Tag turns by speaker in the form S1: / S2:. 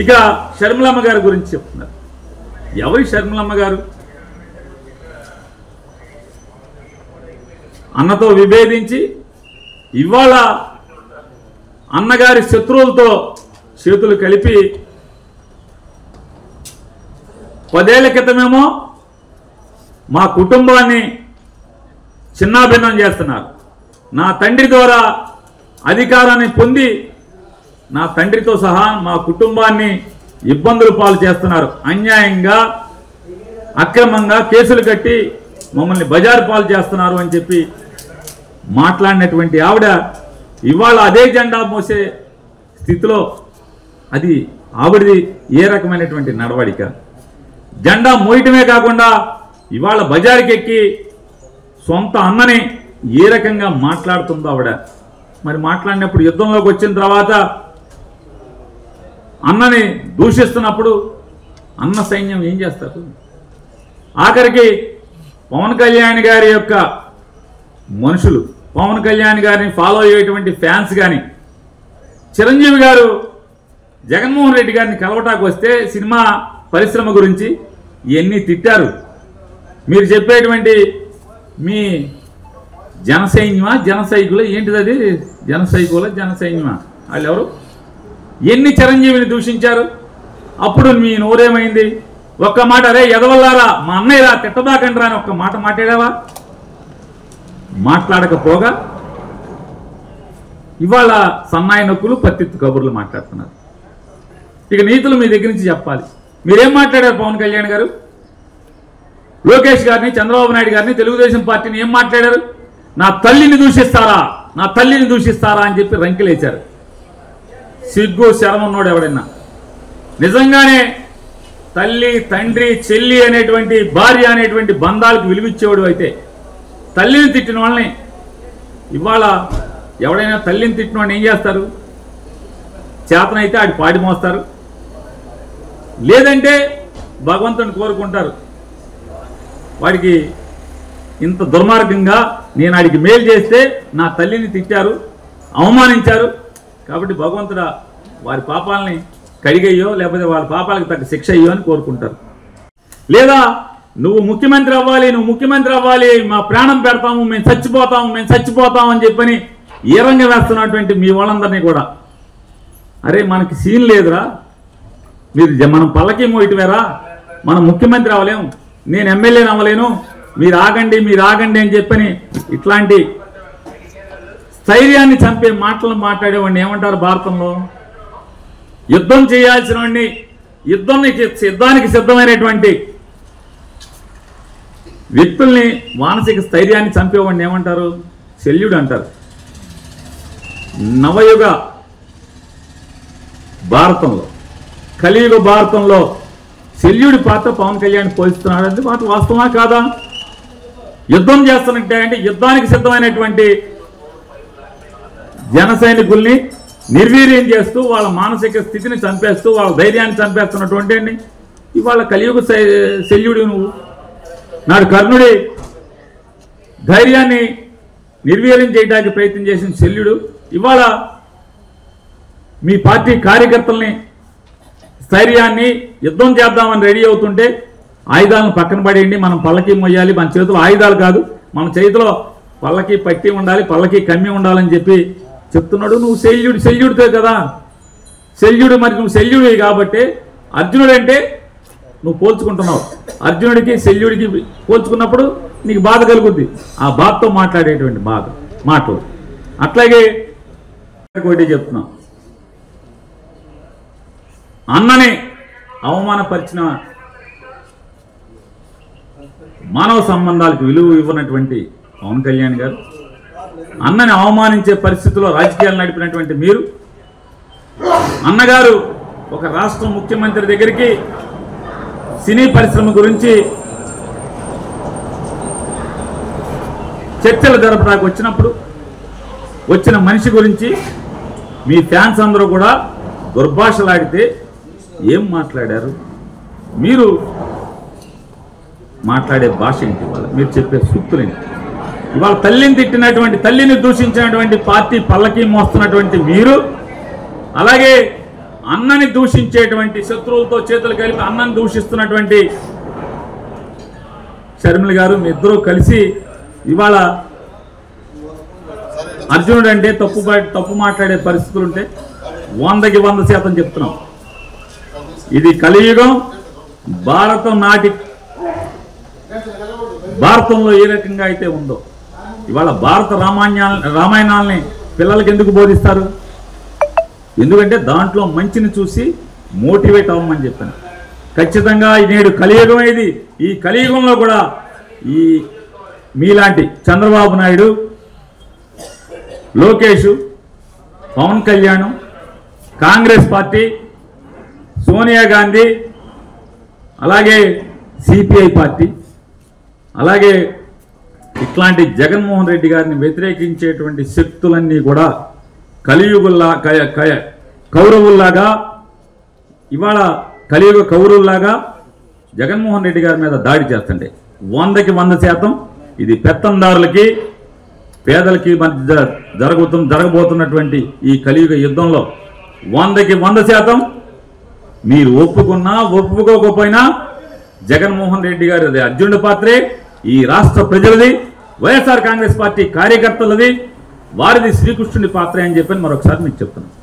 S1: ఇక షర్మిలమ్మ గారి గురించి చెప్తున్నారు. ఎవరి షర్మిలమ్మ గారు? అన్నతో విభేదించి ఇవాళ అన్నగారి శత్రువులతో చేతులు కలిపి 10 ఏళ్ల క్రితమేమో మా కుటుంబాన్ని చిన్నాభిన్నం చేస్తున్నారు. నా తండ్రి ద్వారా అధికారాన్ని పొంది నా తండ్రితో సహా మా కుటుంబాన్ని ఇబ్బందులు పాలు చేస్తున్నారు. అన్యాయంగా అక్రమంగా కేసులు కట్టి మమ్మల్ని బజారు పాలు చేస్తున్నారు అని చెప్పి మాట్లాడినటువంటి ఆవిడ ఇవాళ అదే జెండా మోసే స్థితిలో అది ఆవిడది ఏ రకమైనటువంటి నడవడిక? జెండా మోయటమే కాకుండా ఇవాళ బజారుకి ఎక్కి సొంత అన్నని ఏ రకంగా మాట్లాడుతుందో ఆవిడ. మరి మాట్లాడినప్పుడు యుద్ధంలోకి వచ్చిన తర్వాత అన్నని దూషిస్తున్నప్పుడు అన్న సైన్యం ఏం చేస్తారు? ఆఖరికి పవన్ కళ్యాణ్ గారి యొక్క మనుషులు, పవన్ కళ్యాణ్ గారిని ఫాలో అయ్యేటువంటి ఫ్యాన్స్ కానీ, చిరంజీవి గారు జగన్మోహన్ రెడ్డి గారిని కలవటానికి వస్తే సినిమా పరిశ్రమ గురించి ఇవన్నీ తిట్టారు. మీరు చెప్పేటువంటి మీ జనసైన్యమా జనసైకులు ఏంటిది? అది జనసైకుల జనసైన్యమా? వాళ్ళు ఎవరు? ఎన్ని చిరంజీవిని దూషించారు? అప్పుడు మీ నోరేమైంది? ఒక్క మాట, అరే ఎదవల్లారా మా అన్నయ్యరా తిట్టబాకండ్రా అని ఒక్క మాట మాట్లాడావా? మాట్లాడకపోగా ఇవాళ సన్నాయి నొక్కులు పత్తిత్తు కబుర్లు మాట్లాడుతున్నారు. ఇక నీతులు మీ దగ్గర నుంచి చెప్పాలి. మీరేం మాట్లాడారు? పవన్ కళ్యాణ్ గారు లోకేష్ గారిని, చంద్రబాబు నాయుడు గారిని, తెలుగుదేశం పార్టీని ఏం మాట్లాడారు? నా తల్లిని దూషిస్తారా, నా తల్లిని దూషిస్తారా అని చెప్పి రంకెలేశారు. సిగ్గు శరం ఉన్నోడు ఎవడన్నా నిజంగానే తల్లి, తండ్రి, చెల్లి అనేటువంటి భార్య అనేటువంటి బంధాలకు విలువిచ్చేవాడు అయితే తల్లిని తిట్టిన వాళ్ళని ఇవాళ ఎవడైనా తల్లిని తిట్టిన వాడిని ఏం చేస్తారు? చేతనైతే ఆడి పాడి మోస్తారు, లేదంటే భగవంతుని కోరుకుంటారు. వాడికి ఇంత దుర్మార్గంగా నేను ఆడికి మేలు చేస్తే నా తల్లిని తిట్టారు, అవమానించారు కాబట్టి భగవంతుడా వారి పాపాలని కడిగయ్యో లేకపోతే వాళ్ళ పాపాలకు తగ్గ శిక్ష అయ్యో అని కోరుకుంటారు. లేదా నువ్వు ముఖ్యమంత్రి అవ్వాలి, నువ్వు ముఖ్యమంత్రి అవ్వాలి, మా ప్రాణం పెడతాము, మేము చచ్చిపోతాము అని చెప్పని ఏ రంగం వేస్తున్నటువంటి మీ వాళ్ళందరినీ కూడా అరే మనకి సీన్ లేదురా, మీరు మనం పల్లకి మోయటమేరా, మనం ముఖ్యమంత్రి అవ్వలేము, నేను ఎమ్మెల్యేని అవ్వలేను, మీరు ఆగండి అని చెప్పని ఇట్లాంటి స్థైర్యాన్ని చంపే మాటలు మాట్లాడేవాడిని ఏమంటారు భారతంలో? యుద్ధం చేయాల్సిన వాడిని, యుద్ధానికి సిద్ధమైనటువంటి వ్యక్తుల్ని మానసిక స్థైర్యాన్ని చంపేవాడిని ఏమంటారు? శల్యుడు అంటారు. నవయుగ భారతంలో, కలియుగ భారతంలో శల్యుడి పాత్ర పవన్ కళ్యాణ్ పోషిస్తున్నాడు అంటే మాట వాస్తవమా కాదా? యుద్ధం చేస్తున్నట్టే అంటే యుద్ధానికి సిద్ధమైనటువంటి జన సైనికుల్ని నిర్వీర్యం చేస్తూ వాళ్ళ మానసిక స్థితిని చంపేస్తూ వాళ్ళ ధైర్యాన్ని చంపేస్తున్నటువంటి ఇవాళ కలియుగ శల్యుడు నువ్వు. నాడు కర్ణుడి ధైర్యాన్ని నిర్వీర్యం చేయడానికి ప్రయత్నం చేసిన శల్యుడు ఇవాళ మీ పార్టీ కార్యకర్తల్ని స్థైర్యాన్ని యుద్ధం చేద్దామని రెడీ అవుతుంటే ఆయుధాలను పక్కన పడేయండి, మనం పల్లకి మొయ్యాలి, మన చేతిలో ఆయుధాలు కాదు, మన చేతిలో పల్లకి పట్టి ఉండాలి, పల్లకి కమ్మి ఉండాలని చెప్పి చెప్తున్నాడు. నువ్వు శల్యుడితో కదా శల్యుడు, మరి నువ్వు శల్యుడివి కాబట్టి అర్జునుడు అంటే నువ్వు పోల్చుకుంటున్నావు. అర్జునుడికి శల్యుడికి పోల్చుకున్నప్పుడు నీకు బాధ కలుగుద్ది, ఆ బాధతో మాట్లాడేటువంటి మాటలు. అట్లాగే ఒకటి చెప్తున్నాం, అన్నని అవమానపరిచిన మానవ సంబంధాలకు విలువ ఇవ్వనటువంటి పవన్ కళ్యాణ్ గారు, అన్నని అవమానించే పరిస్థితుల్లో రాజకీయాలు నడిపినటువంటి మీరు, అన్నగారు ఒక రాష్ట్ర ముఖ్యమంత్రి దగ్గరికి సినీ పరిశ్రమ గురించి చర్చలు జరపడానికి వచ్చినప్పుడు వచ్చిన మనిషి గురించి మీ ఫ్యాన్స్ అందరూ కూడా దుర్భాషలాడితే ఏం మాట్లాడారు? మీరు మాట్లాడే భాష ఏంటి? ఇవాళ మీరు చెప్పే సూక్తులేంటి? ఇవాళ తల్లిని తిట్టినటువంటి, తల్లిని దూషించినటువంటి పార్టీ పల్లకి మోస్తున్నటువంటి మీరు, అలాగే అన్నని దూషించేటువంటి శత్రువులతో చేతులు కలిపి అన్నని దూషిస్తున్నటువంటి షర్మిల గారు మీ ఇద్దరూ కలిసి ఇవాళ అర్జునుడు అంటే తప్పు మాట్లాడే పరిస్థితులు ఉంటే 100కి 100% చెప్తున్నాం. ఇది కలియుగం. భారతంలో ఏ రకంగా అయితే ఉందో ఇవాళ భారత రామాయణాలని పిల్లలకి ఎందుకు బోధిస్తారు? ఎందుకంటే దాంట్లో మంచిని చూసి మోటివేట్ అవ్వమని చెప్పాను. ఖచ్చితంగా నేడు కలియుగం ఇది. ఈ కలియుగంలో కూడా ఈ మీలాంటి చంద్రబాబు నాయుడు, లోకేష్, పవన్ కళ్యాణ్, కాంగ్రెస్ పార్టీ, సోనియా గాంధీ, అలాగే సిపిఐ పార్టీ, అలాగే ఇట్లాంటి జగన్మోహన్ రెడ్డి గారిని వ్యతిరేకించేటువంటి శక్తులన్నీ కూడా కౌరవుల్లాగా ఇవాళ కలియుగ కౌరవుల్లాగా జగన్మోహన్ రెడ్డి గారి మీద దాడి చేస్తుంటే 100కి 100% ఇది పెత్తందారులకి పేదలకి మధ్య జరగబోతున్నటువంటి ఈ కలియుగ యుద్ధంలో 100కి 100% మీరు ఒప్పుకున్నా ఒప్పుకోకపోయినా జగన్మోహన్ రెడ్డి గారి అర్జునుడి పాత్రే, ఈ రాష్ట్ర ప్రజలది, వైఎస్ఆర్ కాంగ్రెస్ పార్టీ కార్యకర్తలది, వారిది శ్రీకృష్ణుడి పాత్ర అని చెప్పి మరొకసారి మీకు చెప్తున్నాను.